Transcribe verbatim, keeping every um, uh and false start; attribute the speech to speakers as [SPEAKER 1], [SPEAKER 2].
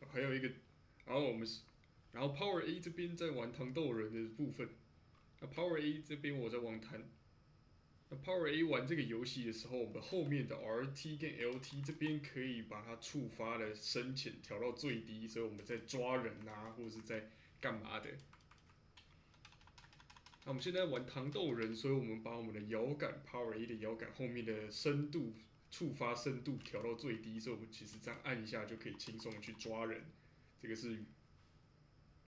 [SPEAKER 1] 还有一个，然后我们是，然后 Power A 这边在玩糖豆人的部分，那 Power A 这边我在玩弹。那 Power A 玩这个游戏的时候，我们后面的 R T 跟 L T 这边可以把它触发的深浅调到最低，所以我们在抓人啊，或者是在干嘛的。那我们现在玩糖豆人，所以我们把我们的摇杆 Power A 的摇杆后面的深度触发深度调到最低，所以我们其实这样按一下就可以轻松的去抓人。这个是